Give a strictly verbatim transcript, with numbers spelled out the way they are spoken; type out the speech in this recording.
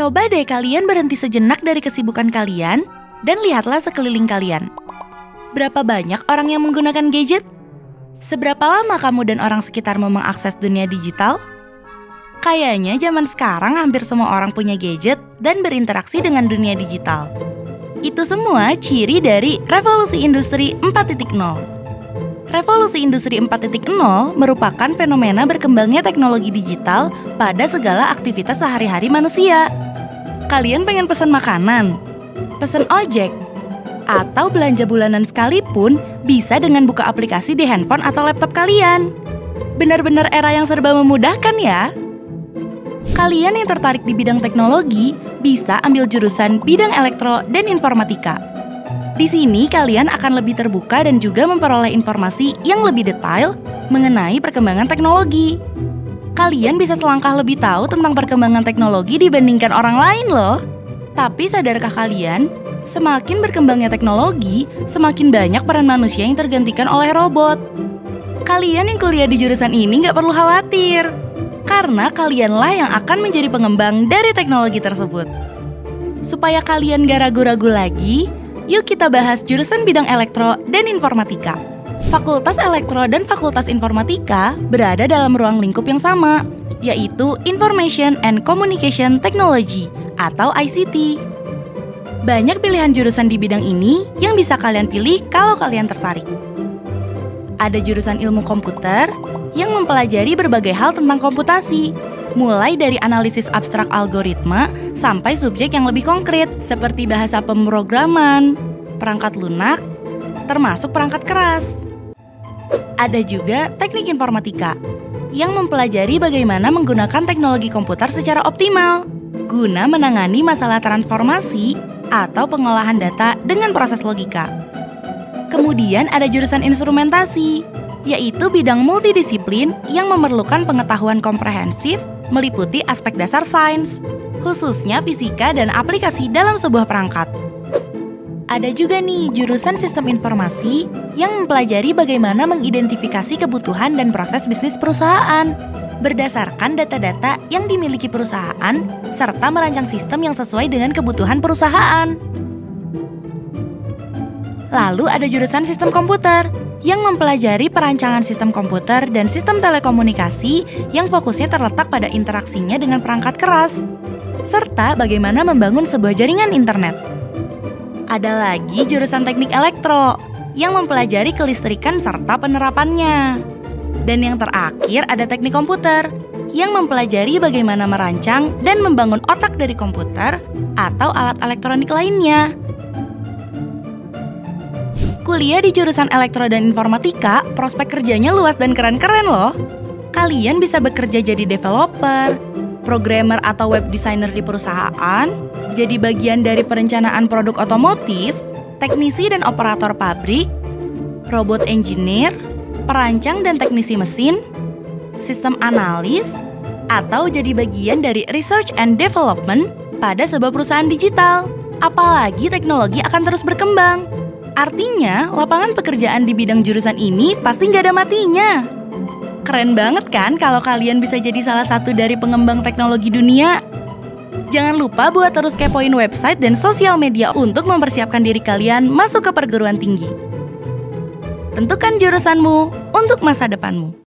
Coba deh kalian berhenti sejenak dari kesibukan kalian dan lihatlah sekeliling kalian. Berapa banyak orang yang menggunakan gadget? Seberapa lama kamu dan orang sekitarmu mengakses dunia digital? Kayaknya zaman sekarang hampir semua orang punya gadget dan berinteraksi dengan dunia digital. Itu semua ciri dari revolusi industri empat titik nol. Revolusi industri empat titik nol merupakan fenomena berkembangnya teknologi digital pada segala aktivitas sehari-hari manusia. Kalian pengen pesan makanan, pesan ojek, atau belanja bulanan sekalipun bisa dengan buka aplikasi di handphone atau laptop kalian. Benar-benar era yang serba memudahkan ya. Kalian yang tertarik di bidang teknologi bisa ambil jurusan bidang elektro dan informatika. Di sini kalian akan lebih terbuka dan juga memperoleh informasi yang lebih detail mengenai perkembangan teknologi. Kalian bisa selangkah lebih tahu tentang perkembangan teknologi dibandingkan orang lain loh. Tapi sadarkah kalian, semakin berkembangnya teknologi, semakin banyak peran manusia yang tergantikan oleh robot. Kalian yang kuliah di jurusan ini nggak perlu khawatir, karena kalianlah yang akan menjadi pengembang dari teknologi tersebut. Supaya kalian gak ragu-ragu lagi, yuk kita bahas jurusan bidang elektro dan informatika. Fakultas Elektro dan Fakultas Informatika berada dalam ruang lingkup yang sama, yaitu Information and Communication Technology atau I C T. Banyak pilihan jurusan di bidang ini yang bisa kalian pilih kalau kalian tertarik. Ada jurusan ilmu komputer yang mempelajari berbagai hal tentang komputasi, mulai dari analisis abstrak algoritma sampai subjek yang lebih konkret seperti bahasa pemrograman, perangkat lunak, termasuk perangkat keras. Ada juga teknik informatika yang mempelajari bagaimana menggunakan teknologi komputer secara optimal guna menangani masalah transformasi atau pengolahan data dengan proses logika. Kemudian ada jurusan instrumentasi, yaitu bidang multidisiplin yang memerlukan pengetahuan komprehensif meliputi aspek dasar sains, khususnya fisika dan aplikasi dalam sebuah perangkat. Ada juga nih jurusan sistem informasi yang mempelajari bagaimana mengidentifikasi kebutuhan dan proses bisnis perusahaan berdasarkan data-data yang dimiliki perusahaan serta merancang sistem yang sesuai dengan kebutuhan perusahaan. Lalu ada jurusan sistem komputer yang mempelajari perancangan sistem komputer dan sistem telekomunikasi yang fokusnya terletak pada interaksinya dengan perangkat keras, serta bagaimana membangun sebuah jaringan internet. Ada lagi jurusan teknik elektro yang mempelajari kelistrikan serta penerapannya. Dan yang terakhir ada teknik komputer yang mempelajari bagaimana merancang dan membangun otak dari komputer atau alat elektronik lainnya. Kuliah di jurusan elektro dan informatika, prospek kerjanya luas dan keren-keren loh. Kalian bisa bekerja jadi developer, programmer atau web designer di perusahaan, jadi bagian dari perencanaan produk otomotif, teknisi dan operator pabrik, robot engineer, perancang dan teknisi mesin, sistem analis, atau jadi bagian dari research and development pada sebuah perusahaan digital. Apalagi teknologi akan terus berkembang. Artinya, lapangan pekerjaan di bidang jurusan ini pasti nggak ada matinya. Keren banget kan kalau kalian bisa jadi salah satu dari pengembang teknologi dunia? Jangan lupa buat terus kepoin website dan sosial media untuk mempersiapkan diri kalian masuk ke perguruan tinggi. Tentukan jurusanmu untuk masa depanmu.